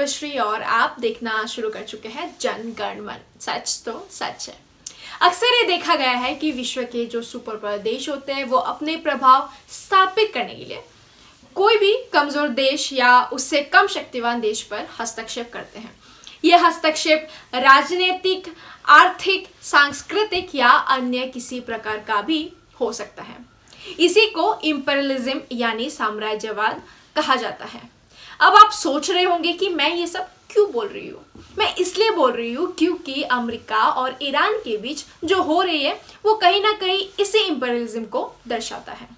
शुभश्री और आप देखना शुरू कर चुके हैं जन गण मन। सच तो सच है। अक्सर ये देखा गया है कि विश्व के जो सुपर पावर देश होते हैं वो अपने प्रभाव स्थापित करने के लिए कोई भी कमजोर देश या उससे कम शक्तिवान देश पर हस्तक्षेप करते हैं। यह हस्तक्षेप राजनीतिक, आर्थिक, सांस्कृतिक या अन्य किसी प्रकार का भी हो सकता है। इसी को इंपीरियलिज्म यानी साम्राज्यवाद कहा जाता है। अब आप सोच रहे होंगे कि मैं ये सब क्यों बोल रही हूँ। मैं इसलिए बोल रही हूँ क्योंकि अमेरिका और ईरान के बीच जो हो रही है वो कहीं ना कहीं इसी इंपीरियलिज्म को दर्शाता है।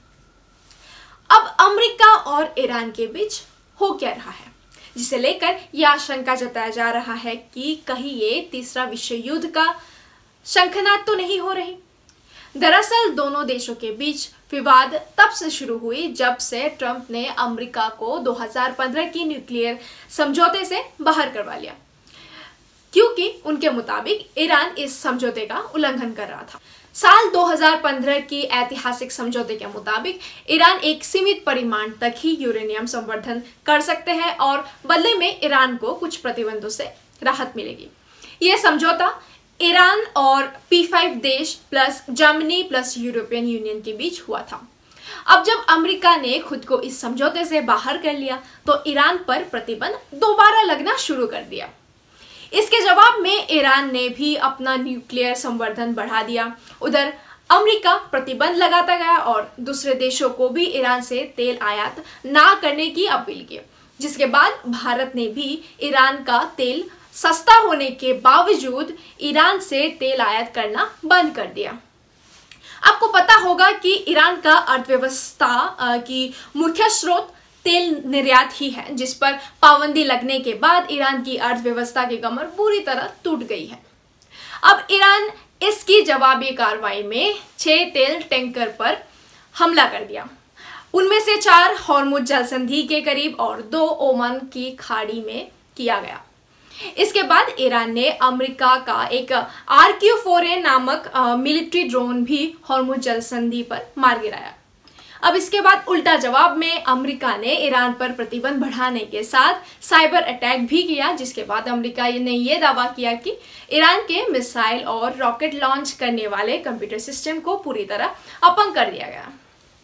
अब अमेरिका और ईरान के बीच हो क्या रहा है, जिसे लेकर यह आशंका जताया जा रहा है कि कहीं ये तीसरा विश्व युद्ध का शंखनाद तो नहीं हो रही। दरअसल दोनों देशों के बीच विवाद तब से शुरू हुई जब से ट्रंप ने अमेरिका को 2015 की न्यूक्लियर समझौते से बाहर करवा लिया, क्योंकि उनके मुताबिक ईरान इस समझौते का उल्लंघन कर रहा था। साल 2015 की ऐतिहासिक समझौते के मुताबिक ईरान एक सीमित परिमाण तक ही यूरेनियम संवर्धन कर सकते हैं और बदले में ईरान को कुछ प्रतिबंधों से राहत मिलेगी। यह समझौता ईरान और P5 देश plus Germany plus European Union के बीच हुआ था। अब जब अमेरिका ने खुद को इस समझौते से बाहर कर लिया तो ईरान पर प्रतिबंध दोबारा लगना शुरू कर दिया। इसके जवाब में ईरान ने भी अपना न्यूक्लियर संवर्धन बढ़ा दिया। उधर अमेरिका प्रतिबंध लगाता गया और दूसरे देशों को भी ईरान से तेल आयात ना करने की अपील की, जिसके बाद भारत ने भी ईरान का तेल सस्ता होने के बावजूद ईरान से तेल आयात करना बंद कर दिया। आपको पता होगा कि ईरान का अर्थव्यवस्था की मुख्य स्रोत तेल निर्यात ही है, जिस पर पाबंदी लगने के बाद ईरान की अर्थव्यवस्था की कमर पूरी तरह टूट गई है। अब ईरान इसकी जवाबी कार्रवाई में 6 तेल टैंकर पर हमला कर दिया। उनमें से 4 हॉर्मुज जलसंधि के करीब और 2 ओमान की खाड़ी में किया गया। इसके बाद ईरान ने अमेरिका का एक RQ-4A नामक मिलिट्री ड्रोन भी हॉर्मुज जलसंधि पर मार गिराया। अब इसके बाद उल्टा जवाब में अमेरिका ने ईरान पर प्रतिबंध बढ़ाने के साथ साइबर अटैक भी किया, जिसके बाद अमेरिका ने यह दावा किया कि ईरान के मिसाइल और रॉकेट लॉन्च करने वाले कंप्यूटर सिस्टम को पूरी तरह अपंग कर दिया गया।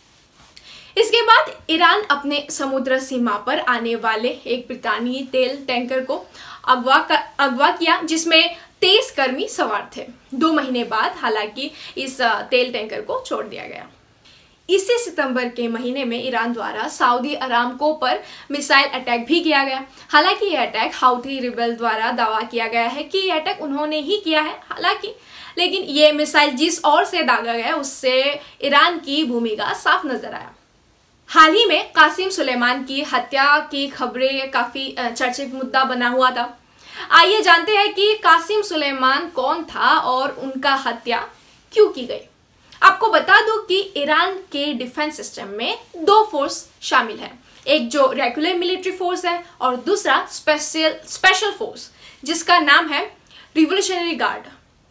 इसके बाद ईरान अपने समुद्र सीमा पर आने वाले एक ब्रितानी तेल टैंकर को अगवा किया, जिसमें 23 कर्मी सवार थे। 2 महीने बाद हालांकि इस तेल टैंकर को छोड़ दिया गया। इसी सितंबर के महीने में ईरान द्वारा सऊदी अरामको पर मिसाइल अटैक भी किया गया। हालांकि यह अटैक हाउथी रिबेल द्वारा दावा किया गया है कि यह अटैक उन्होंने ही किया है, लेकिन ये मिसाइल जिस ओर से दागा गया उससे ईरान की भूमिका साफ नजर आया। हाल ही में कासिम सुलेमान की हत्या की खबरें काफी चर्चित मुद्दा बना हुआ था। आइए जानते हैं कि कासिम सुलेमान कौन था और उनका हत्या क्यों की गई। आपको बता दूं कि ईरान के डिफेंस सिस्टम में 2 फोर्स शामिल है, एक जो रेगुलर मिलिट्री फोर्स है और दूसरा स्पेशल फोर्स जिसका नाम है रिवोल्यूशनरी गार्ड।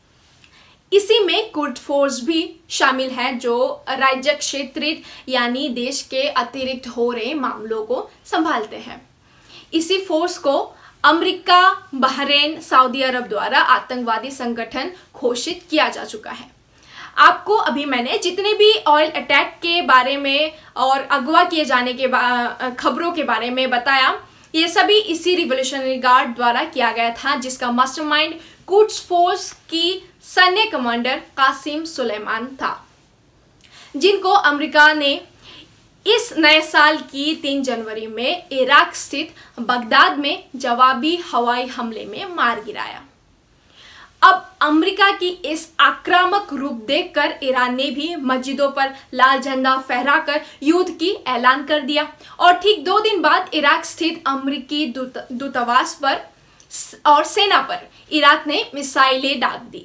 इसी में कुर्द फोर्स भी शामिल है जो राज्य क्षेत्रित यानी देश के अतिरिक्त हो रहे मामलों को संभालते हैं। इसी फोर्स को अमेरिका, बहरीन, सऊदी अरब द्वारा आतंकवादी संगठन घोषित किया जा चुका है। आपको अभी मैंने जितने भी ऑयल अटैक के बारे में और अगवा किए जाने के खबरों के बारे में बताया, ये सभी इसी रिवोल्यूशनरी गार्ड द्वारा किया गया था, जिसका मास्टरमाइंड कुड्स फोर्स की सैन्य कमांडर कासिम सुलेमान था, जिनको अमेरिका ने इस नए साल की 3 जनवरी में इराक स्थित बगदाद में जवाबी हवाई हमले में मार गिराया। अब अमेरिका की इस आक्रामक रूप देखकर ईरान ने भी मस्जिदों पर लाल झंडा फहराकर युद्ध की ऐलान कर दिया और ठीक 2 दिन बाद इराक स्थित अमेरिकी दूतावास पर और सेना पर इराक ने मिसाइलें दाग दी।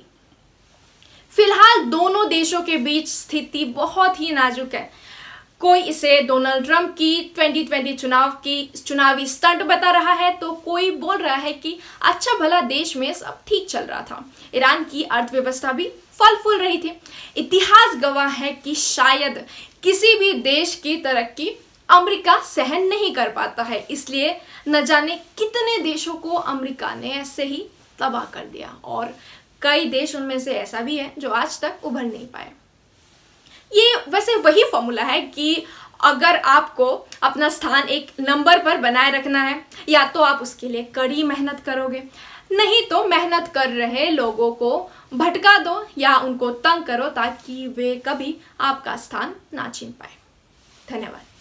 फिलहाल दोनों देशों के बीच स्थिति बहुत ही नाजुक है। कोई इसे डोनाल्ड ट्रंप की 2020 चुनावी स्टंट बता रहा है, तो कोई बोल रहा है कि अच्छा भला देश में सब ठीक चल रहा था, ईरान की अर्थव्यवस्था भी फल फूल रही थी। इतिहास गवाह है कि शायद किसी भी देश की तरक्की अमेरिका सहन नहीं कर पाता है, इसलिए न जाने कितने देशों को अमेरिका ने ऐसे ही तबाह कर दिया, और कई देश उनमें से ऐसा भी है जो आज तक उभर नहीं पाए। ये वैसे वही फॉर्मूला है कि अगर आपको अपना स्थान एक नंबर पर बनाए रखना है, या तो आप उसके लिए कड़ी मेहनत करोगे, नहीं तो मेहनत कर रहे लोगों को भटका दो या उनको तंग करो ताकि वे कभी आपका स्थान ना छीन पाए। धन्यवाद।